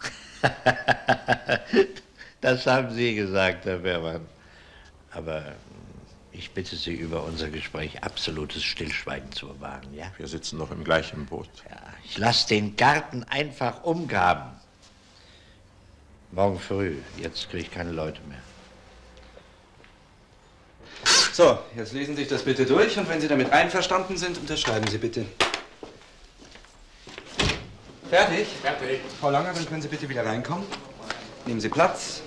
Das haben Sie gesagt, Herr Beermann. Aber ich bitte Sie, über unser Gespräch absolutes Stillschweigen zu bewahren, ja? Wir sitzen noch im gleichen Boot. Ja, ich lasse den Garten einfach umgraben. Morgen früh. Jetzt kriege ich keine Leute mehr. So, jetzt lesen Sie sich das bitte durch und wenn Sie damit einverstanden sind, unterschreiben Sie bitte. Fertig? Fertig. Frau Langer, dann können Sie bitte wieder reinkommen. Nehmen Sie Platz.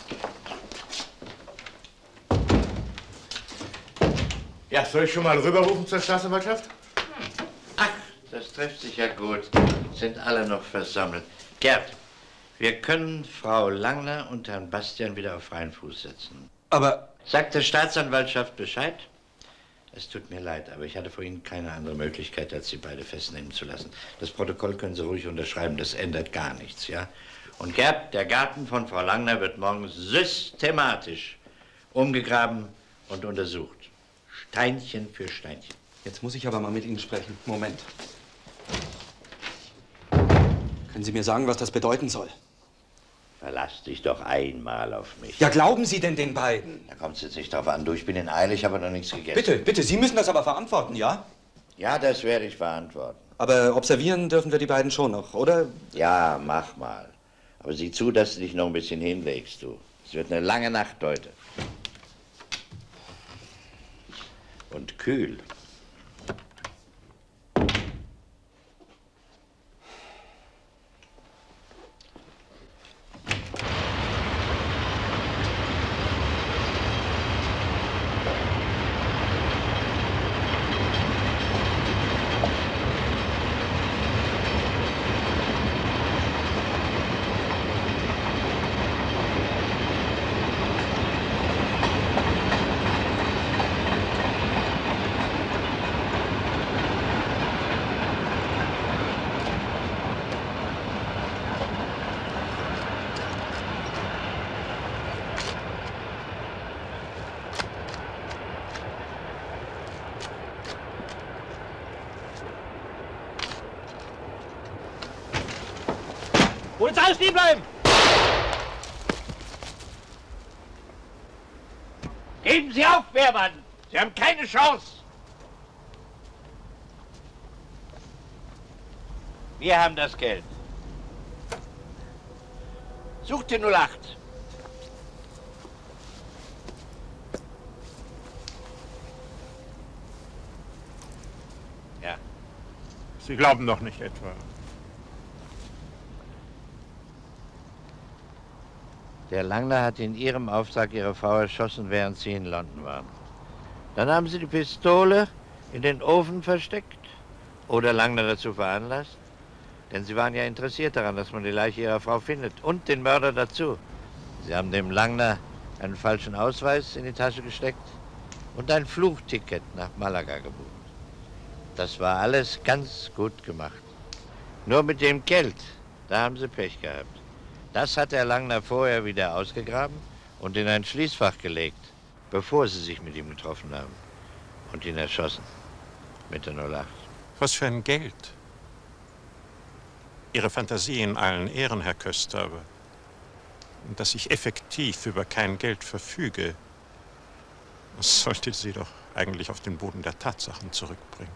Ja, soll ich schon mal rüberrufen zur Staatsanwaltschaft? Ach, das trifft sich ja gut. Sind alle noch versammelt. Gerd, wir können Frau Langner und Herrn Bastian wieder auf freien Fuß setzen. Aber... Sagt der Staatsanwaltschaft Bescheid? Es tut mir leid, aber ich hatte vorhin keine andere Möglichkeit, als Sie beide festnehmen zu lassen. Das Protokoll können Sie ruhig unterschreiben, das ändert gar nichts, ja? Und Gerd, der Garten von Frau Langner wird morgen systematisch umgegraben und untersucht. Steinchen für Steinchen. Jetzt muss ich aber mal mit Ihnen sprechen. Moment. Können Sie mir sagen, was das bedeuten soll? Verlass dich doch einmal auf mich. Ja, glauben Sie denn den beiden? Da kommt es jetzt nicht drauf an. Du, ich bin in Eile, ich habe noch nichts gegessen. Bitte, bitte, Sie müssen das aber verantworten, ja? Ja, das werde ich verantworten. Aber observieren dürfen wir die beiden schon noch, oder? Ja, mach mal. Aber sieh zu, dass du dich noch ein bisschen hinlegst, du. Es wird eine lange Nacht heute. Und kühl. Polizei, stehen bleiben! Geben Sie auf, Wehrmann! Sie haben keine Chance! Wir haben das Geld. Sucht die null acht. Ja. Sie glauben doch nicht etwa. Der Langner hat in Ihrem Auftrag Ihre Frau erschossen, während Sie in London waren. Dann haben Sie die Pistole in den Ofen versteckt oder Langner dazu veranlasst. Denn Sie waren ja interessiert daran, dass man die Leiche Ihrer Frau findet und den Mörder dazu. Sie haben dem Langner einen falschen Ausweis in die Tasche gesteckt und ein Flugticket nach Malaga gebucht. Das war alles ganz gut gemacht. Nur mit dem Geld, da haben Sie Pech gehabt. Das hat der Langner vorher wieder ausgegraben und in ein Schließfach gelegt, bevor Sie sich mit ihm getroffen haben und ihn erschossen mit der null acht. Was für ein Geld? Ihre Fantasie in allen Ehren, Herr Köster, aber dass ich effektiv über kein Geld verfüge, das sollte Sie doch eigentlich auf den Boden der Tatsachen zurückbringen.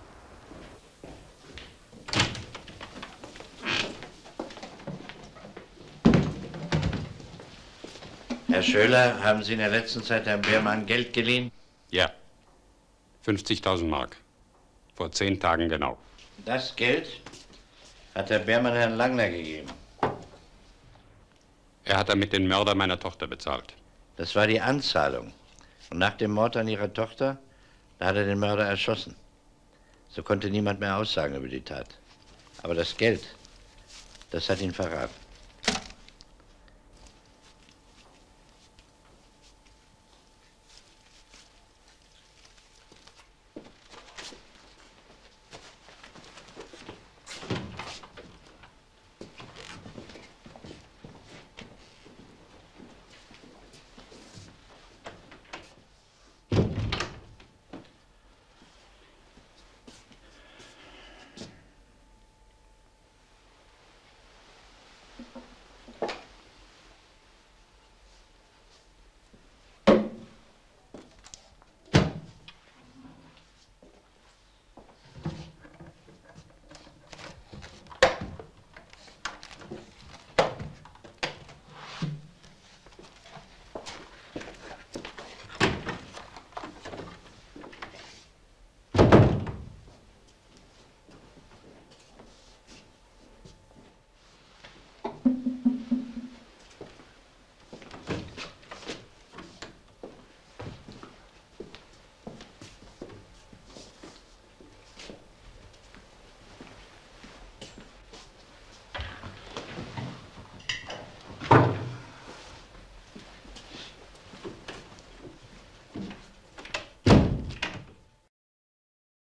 Herr Schöler, haben Sie in der letzten Zeit Herrn Beermann Geld geliehen? Ja, fünfzigtausend Mark. Vor zehn Tagen genau. Das Geld hat Herr Beermann Herrn Langner gegeben. Er hat damit den Mörder meiner Tochter bezahlt. Das war die Anzahlung. Und nach dem Mord an Ihrer Tochter, da hat er den Mörder erschossen. So konnte niemand mehr aussagen über die Tat. Aber das Geld, das hat ihn verraten.